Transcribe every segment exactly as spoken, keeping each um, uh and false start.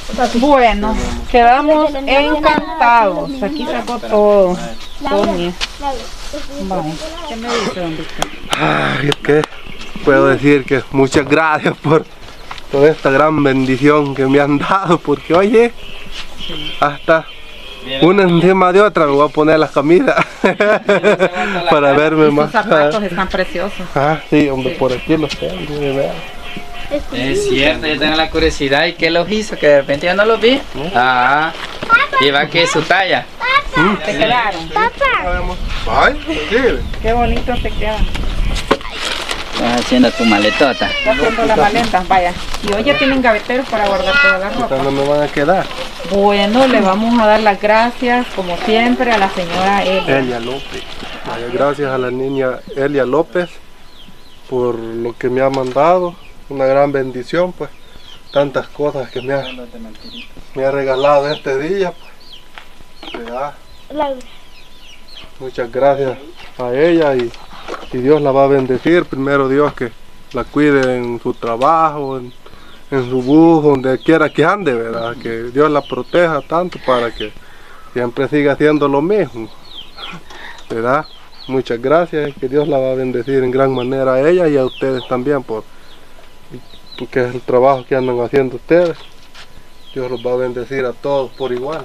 Bueno, quedamos encantados. Aquí sacó todo. Tony. Vale. ¿Qué me dice, don Víctor? Ay, ¿qué puedo decir? Que muchas gracias por toda esta gran bendición que me han dado, porque oye, hasta una encima de otra me voy a poner las camisas para verme más. Sus zapatos están preciosos. Ah, sí, hombre, Sí. por aquí los tengo, de verdad. Es cierto, yo tengo la curiosidad. ¿Y qué los hizo? Que de repente yo no los vi. Ah, y va que es su talla. ¿Te quedaron? Ay, sí. Qué bonito te quedan. Estás haciendo tu maletota. Está haciendo la maleta, vaya. Y hoy ya tienen gaveteros para guardar toda la ropa. No me van a quedar. Bueno, le vamos a dar las gracias, como siempre, a la señora Elia. Elia López. Vaya, gracias a la niña Elia López por lo que me ha mandado. Una gran bendición, pues. Tantas cosas que me ha, me ha regalado este día, pues. ¿Verdad? Muchas gracias a ella y, y Dios la va a bendecir. Primero Dios que la cuide en su trabajo, en, en su bus, donde quiera que ande, ¿verdad? Que Dios la proteja tanto para que siempre siga haciendo lo mismo, ¿verdad? Muchas gracias y que Dios la va a bendecir en gran manera a ella y a ustedes también por porque es el trabajo que andan haciendo ustedes. Dios los va a bendecir a todos por igual.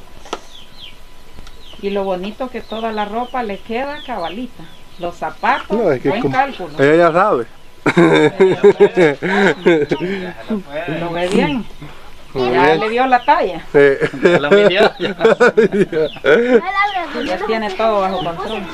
Y lo bonito que toda la ropa le queda cabalita. Los zapatos, No, es que buen como- cálculo. Ella ya sabe. Lo ve bien. Muy Ya bien. le dio la talla. Sí. Ya lo midió. Ya tiene todo bajo control.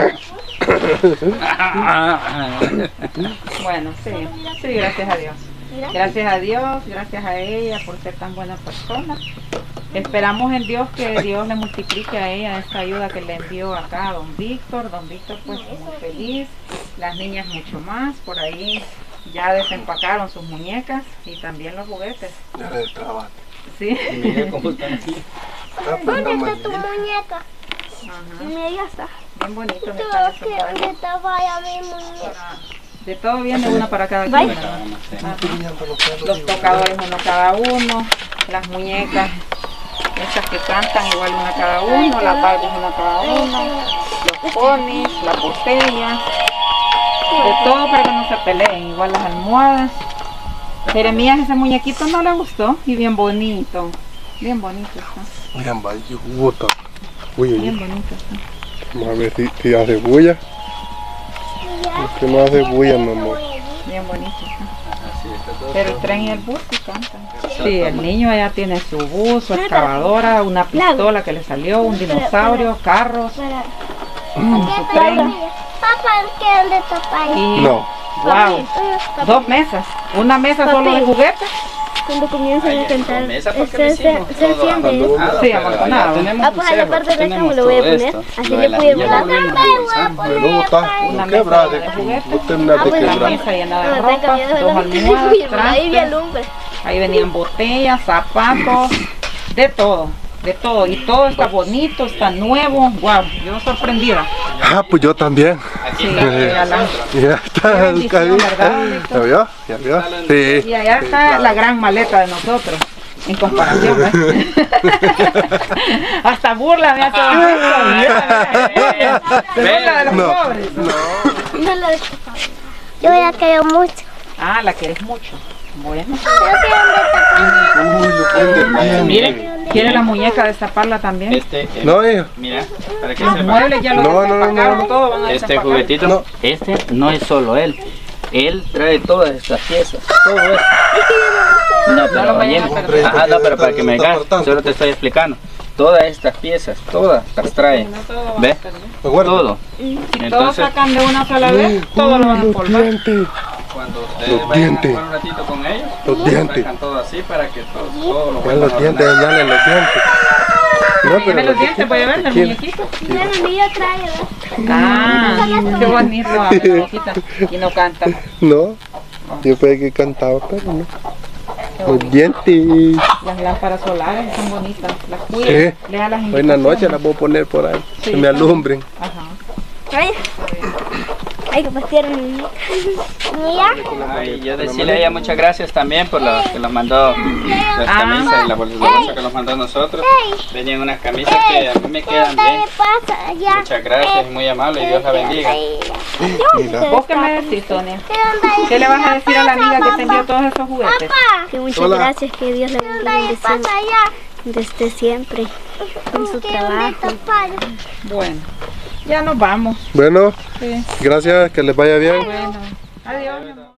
Bueno, sí, sí, gracias a Dios. Gracias a Dios, gracias a ella por ser tan buena persona. Esperamos en Dios que Dios le multiplique a ella esta ayuda que le envió acá a don Víctor. Don Víctor pues muy feliz, las niñas mucho más. Por ahí ya desempacaron sus muñecas y también los juguetes. Ya le trabajo. Sí. Mira cómo están aquí. ¿Dónde está tu muñeca? Ajá. Mira, ya está. Bien bonito. me Tú, están que desempacando. ¿dónde está? Vaya, mi muñeca. De todo viene una para cada quien. Vaya. ¿verdad? Ajá. Los tocadores uno cada uno, las muñecas, esas que cantan igual una cada uno, las Barbies una cada uno, los ponis, las botellas, de todo para que no se peleen, igual las almohadas. Jeremías ese muñequito no le gustó y bien bonito, bien bonito está, Miren, vaya, puta. Uy, bien uy, bonito está. vamos a ver si, si hace bulla. Es que no hace bulla, mi amor. Bien bonito está. Así está todo. Pero el tren y el bus sí cantan. Sí, el niño allá tiene su bus, su excavadora, una pistola que le salió, un dinosaurio, carros, Para. su tren Papá, ¿qué dónde está papá? y No. wow, dos mesas, una mesa solo de juguetes. Cuando comienzan a cantar, mesa porque se, lo se, hicimos se todo enciende. abandonado, Sí, pero abandonado. allá tenemos Ah, un pues a la cerro, parte de acá tenemos me lo voy a todo poner. esto. Así Lo le de la pude niña volar. lo vimos Papá, revisando. Pero no está Una como mesa quebrada, de de juguetes. no terminas Ah, de pues, La quebrar. mesa llena de No, está ropa, cambiando de dos la almohadas, Ahí vi trastes, alumbre. ahí venían botellas, zapatos, de todo, de todo. Y todo está bonito, está nuevo, wow, yo sorprendida. Ah, pues yo también. Sí, a la- Ya está, Qué bendición, Oscarito. ¿verdad, ¿Ya Víctor? vio? ¿Ya vio? Sí. Y allá está la gran maleta de nosotros, en comparación. ¿eh? Hasta burla me hace don Víctor, mira, mira, se burla de los No. pobres. No lo dejo. Yo ya quiero mucho. Ah, la quieres mucho. Bueno. Pero ¿qué dónde está papá? Miren, quiere la muñeca destaparla también. Este, eh, No, hijo. mira, para que Los sepa. muebles ya los No, no, no, desempacaron, no. todo van a Este desempacar. juguetito, No. este no es solo él. Él trae todas estas piezas, todo esto. No, No lo pero vayan oye, a perder. ajá, no, pero para que me Está digas, cortando. solo te estoy explicando. Todas estas piezas, todas las trae. No todo va a ¿Ves? perder. Acuérdate. Todo. Si todos Entonces, sacan de una sola vez, todo lo van a Los empolvar. dientes. cuando ustedes Los vayan dientes. a jugar un ratito con ellos, Los dientes. sacan todo así para que todo, todo lo Ya vuelvan los a dientes, ordenar. ya los dientes. No, Dame los dientes, voy a ver el ¿quién? muñequito. Mira, el mío trae, ¿verdad? Ah, qué bonito, a ver, la boquita. Y no canta. No, yo pensé que cantaba, pero no. Qué Los bonito. dientes. Las lámparas solares están bonitas. Las cuidan. Sí. Lea las Hoy en la noche indicaciones. las voy a poner por ahí, Sí, que me está alumbren. Ajá. Ay, Ay, que partieron. Mira. Ay, yo decirle a ella muchas gracias también por lo que nos mandó las Ah. camisas y la bolsa, la bolsa que nos mandó a nosotros. Venían unas camisas que a mí me quedan bien. Muchas gracias, es muy amable y Dios la bendiga. ¿Vos qué me decís, Sonia? ¿Qué le vas a decir a la amiga que te envió todos esos juguetes? Que muchas Hola. gracias, que Dios le bendiga desde siempre en su trabajo. Bueno, ya nos vamos. Bueno, Sí. gracias, que les vaya bien. Bueno, adiós. mi amor.